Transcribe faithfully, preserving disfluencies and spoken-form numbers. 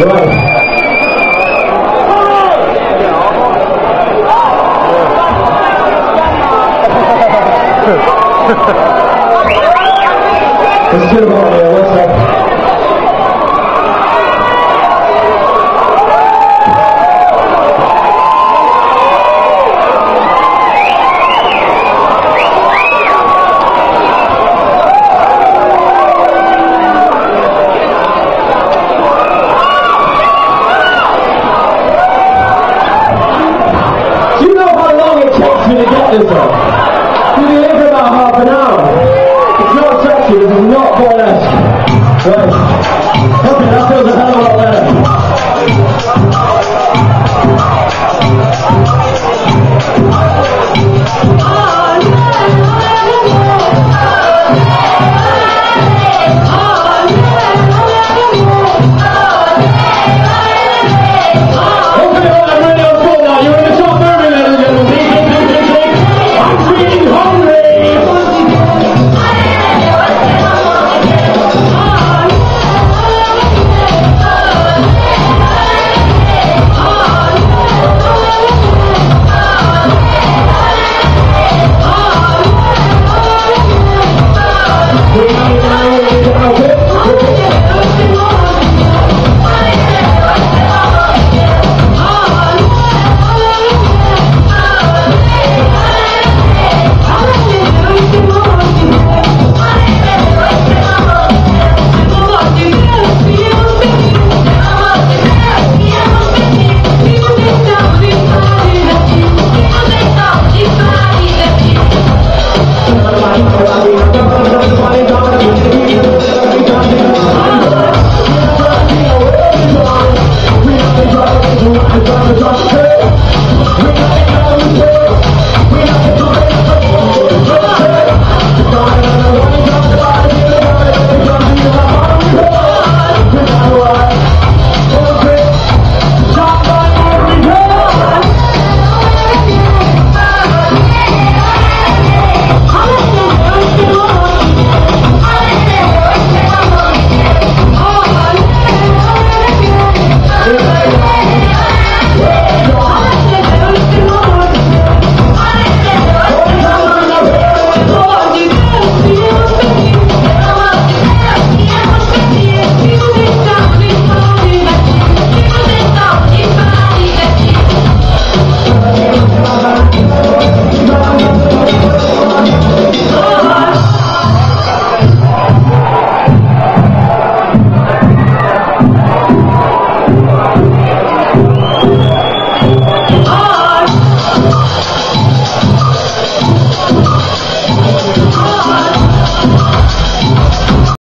Let's get him on there, one second. Do you know how long it takes me to get this up? You'll be here for about half an hour. It's not sexy, this is not burlesque. Right. Okay, that feels a hell of a